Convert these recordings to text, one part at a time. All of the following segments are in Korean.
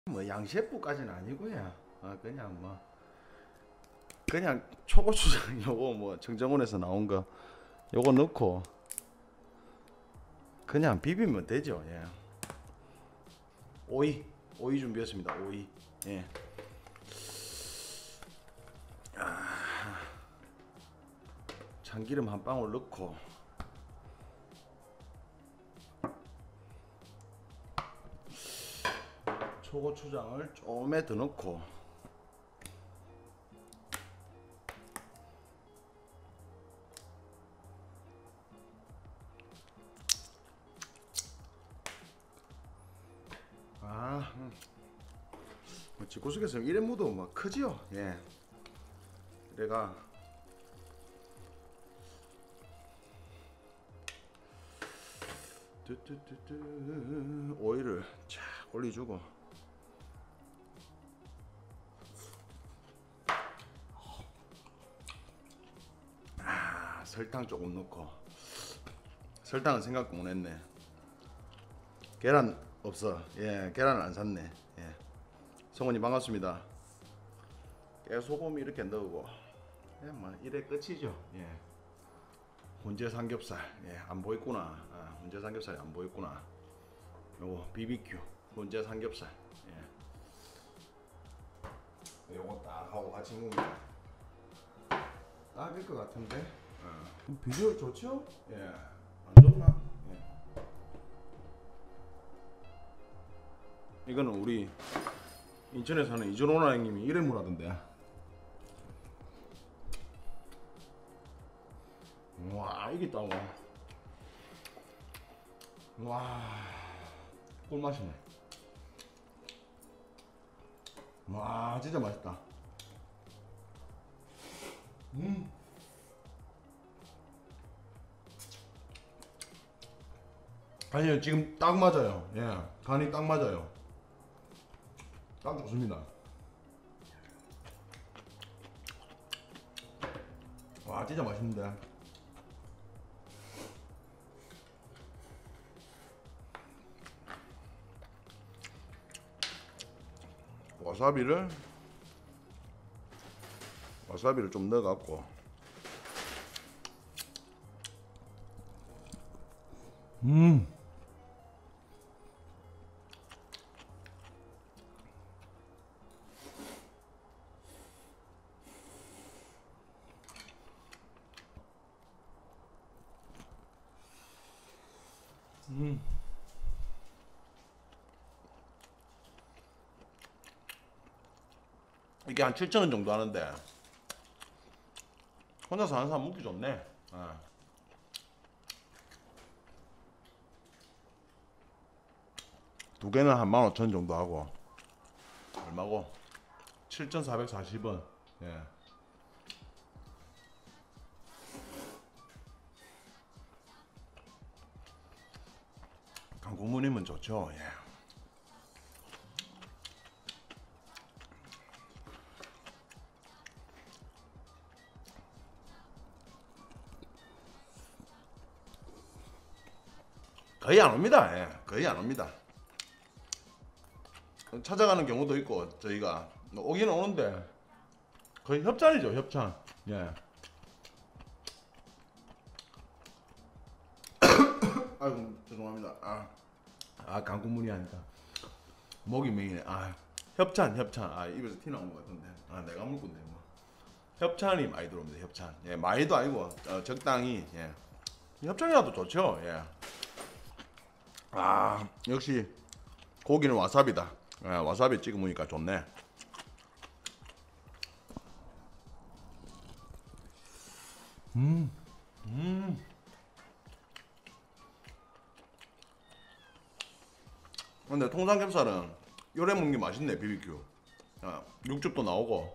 뭐 양셰프까지는 아니고요. 그냥 뭐 그냥 초고추장 요거 뭐 정정원에서 나온 거 요거 넣고 그냥 비비면 되죠. 예. 오이 준비했습니다. 오이. 예. 참기름 한 방울 넣고 초고추장을 조금에 더 넣고 뭐 집구석에서 이래 묻어 뭐 크지요. 예. 내가 오일을 쫙 올려주고 설탕 조금 넣고 설탕은 생각 못했네. 계란 없어. 예, 계란을 안 샀네. 예. 성훈이 반갑습니다. 깨소금 이렇게 넣고 예, 뭐 이래 끝이죠. 예. 훈제 삼겹살. 예, 안 보였구나. 훈제 삼겹살이 안 보였구나. 요거 BBQ 훈제 삼겹살. 예. 요거 딱 하고 같이 먹으면 딱일 것 같은데. 비주얼 좋죠? 예. 안 좋나? 예. 이거는 우리 인천에 사는 이준호나 형님이 이래 하던데. 와, 이게 있다고. 와, 꿀맛이네. 와, 진짜 맛있다. 아니요, 지금 딱 맞아요. 예, 간이 딱 맞아요. 딱 좋습니다. 와, 진짜 맛있는데. 와사비를 좀 넣어갖고 이게 한 7,000원 정도 하는데 혼자서 하는 사람 먹기 좋네. 두 개는 한 15,000원 정도 하고 얼마고? 7,440원. 예. 강국무님은 좋죠. 예. 거의 안 옵니다. 예. 거의 안 옵니다. 찾아가는 경우도 있고 저희가 오기는 오는데 거의 협찬이죠. 협찬. 예. 아이고 죄송합니다. 강국문이 아니다. 목이 메이네. 협찬. 입에서 티 나온 것 같은데. 내가 물 건데 뭐. 협찬이 많이 들어옵니다. 협찬. 예, 많이도 아니고 적당히. 예. 협찬이라도 좋죠. 예. 역시 고기는 와사비다. 예, 와사비 찍어 먹으니까 좋네. 근데 통삼겹살은 요래 먹는 게 맛있네. BBQ. 육즙도 나오고.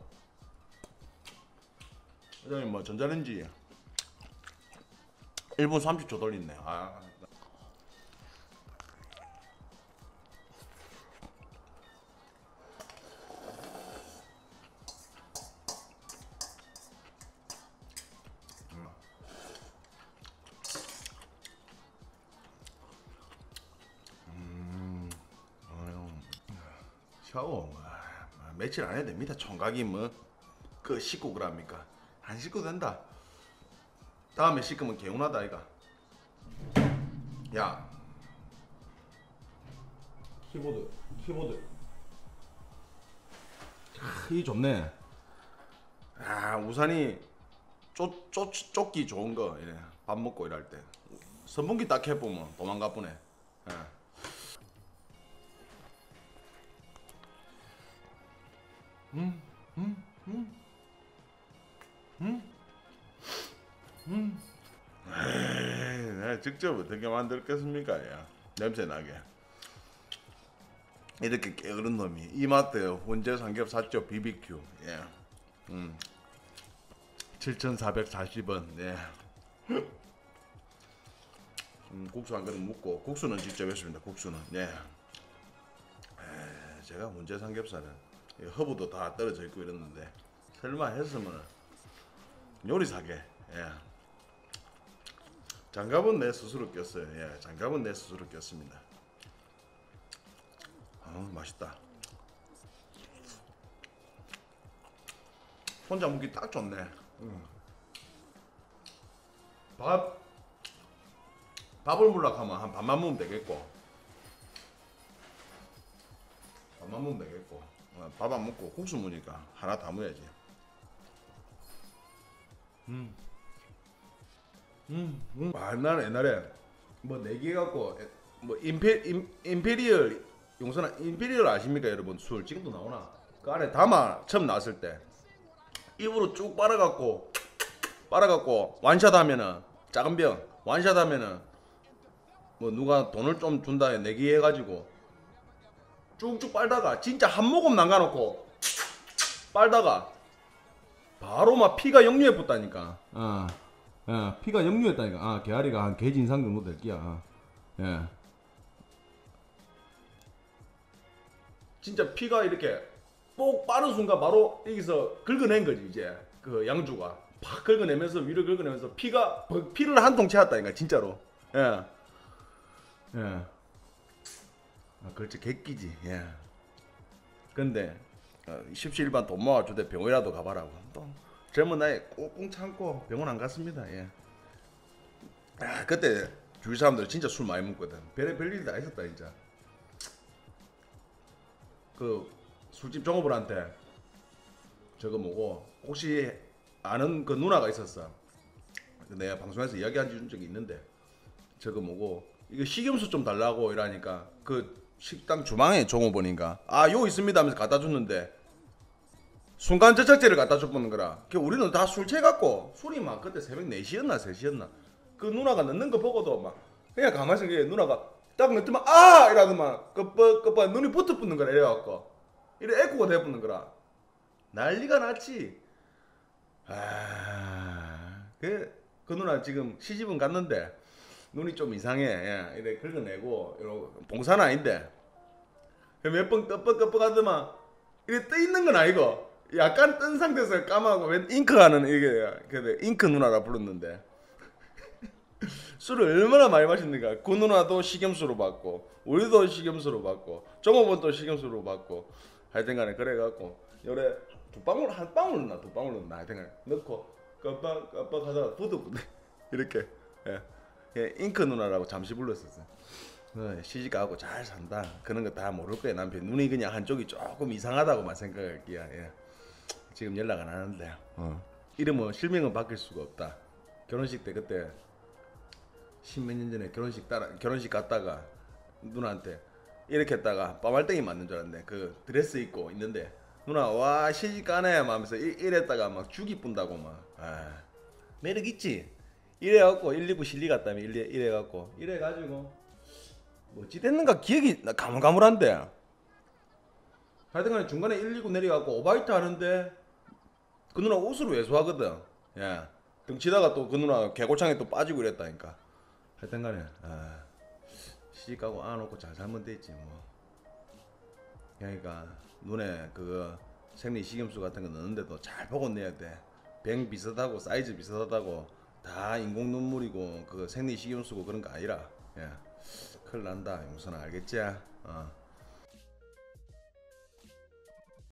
그다음에 뭐 전자레인지 1분 30초 돌리네. 샤워 며칠 안 해도 됩니다. 총각이 뭐 그 씻고 그럽니까? 안 씻고 된다. 다음에 씻으면 개운하다 이가. 야 키보드 이 좋네. 아 우산이 쫓기 좋은 거 이래. 밥 먹고 일할 때 선풍기 딱 해보면 도망가 보네. 예. 음, 음, 음, 에이, 내가 직접 어떻게 만들겠습니까? 야. 냄새 나게. 이렇게 게으른 놈이 이마트 혼재 삼겹 BBQ. 예. 7,440원. 예. 국수 한 그릇 먹고 국수는 직접 했습니다. 국수는. 예. 제가 혼재 삼겹살은 허브도 다 떨어져 있고 이랬는데 설마 했으면 요리사게. 예. 장갑은 내 스스로 꼈어요. 예. 장갑은 내 스스로 꼈습니다. 맛있다. 혼자 먹기 딱 좋네. 밥을 물락 하면 한 반만 먹으면 되겠고. 밥만 먹으면 되겠고. 밥 안 먹고 국수 먹으니까 하나 다 먹어야지. 나는 옛날에 뭐 내기 갖고 뭐 임페리얼 용선아 임페리얼 아십니까 여러분? 술 지금도 나오나? 그 안에 담아 처음 나왔을 때 입으로 쭉 빨아갖고 완샷 하면은 작은 병 완샷 하면은 뭐 누가 돈을 좀 준다 내기 해가지고 쭉쭉 빨다가 진짜 한 모금 남가놓고 빨다가 바로 막 피가 역류해 붙다니까. 피가 역류했다니까. 개아리가 한 개지 인상 정도 될 끼야. 예. 진짜 피가 이렇게 뽁 빠른 순간 바로 여기서 긁어낸 거지 이제 그 양주가 팍 긁어내면서 위로 긁어내면서 피를 한 통 채웠다니까 진짜로. 예. 그렇지 객기지. 예. 근데 십시일반 돈 모아주대 병원이라도 가봐라고. 또 젊은 나이에 꽁꽁 참고 병원 안 갔습니다. 예. 그때 주위 사람들 진짜 술 많이 먹거든. 별일 다 있었다 진짜. 그 술집 종업원한테 저거 뭐고 혹시 아는 그 누나가 있었어. 내가 방송에서 이야기한 적이 있는데 저거 뭐고 이거 식염수 좀 달라고 이러니까 그 식당 주방에 종업원인가 요 있습니다 하면서 갖다 줬는데 순간 접착제를 갖다 줬는 거라. 우리는 다 술 취해갖고 술이 막 그때 새벽 4시였나 3시였나 그 누나가 넣는 거 보고도 막 그냥 가만히 있는 게 누나가 딱 넣더만 이러더만 끄뻑 눈이 붙어 붙는 거라 이래갖고 이래 애꾸가 돼 붙는 거라. 난리가 났지. 그 누나 지금 시집은 갔는데 눈이 좀 이상해. 예, 이래 긁어내고 이러고 봉사는 아닌데 몇 번 끄뻑 하더만 이래 떠 있는 건 아니고 약간 뜬 상태에서 까마고 웬 잉크하는 이게 잉크 누나라 불렀는데 술을 얼마나 많이 마셨는가. 그 누나도 식염수로 받고 우리도 식염수로 받고 종업원도 식염수로 받고 하여튼간에 그래갖고 요래 한 방울 넣나 하여튼간에 넣고 깜빡 하다가 부득 이렇게. 예, 잉크 누나라고 잠시 불렀었어. 시집가고 잘 산다 그런 거 다 모를 거야. 남편 눈이 그냥 한쪽이 조금 이상하다고만 생각할 거야. 예. 지금 연락 안 하는데 이름은 실명은 바뀔 수가 없다. 결혼식 때 그때 십몇 년 전에 결혼식 갔다가 누나한테 이렇게 했다가 빠말땡이 맞는 줄 알았는데 그 드레스 입고 있는데 누나 와 시집가네 하면서 이랬다가 막 죽이 뿐다고 막. 매력 있지. 이래갖고 119 실리 갔다며 이래가지고 뭐지 됐는가 기억이 나 가물가물한데 하여튼간에 중간에 119 내려갖고 오바이트 하는데 그 누나 옷을 외수하거든. 예. 등치다가 또 그 누나 개고창에 또 빠지고 이랬다니까. 하여튼간에 시집가고 안놓고 잘 살면 되지 뭐. 그러니까 눈에 그거 생리 식염수 같은 거 넣는데도 잘 보고 내야 돼. 병 비슷하고 사이즈 비슷하다고 다 인공 눈물이고 그 생리 식염수고 그런 거 아니라. 예. 큰일 난다 용선아 알겠지?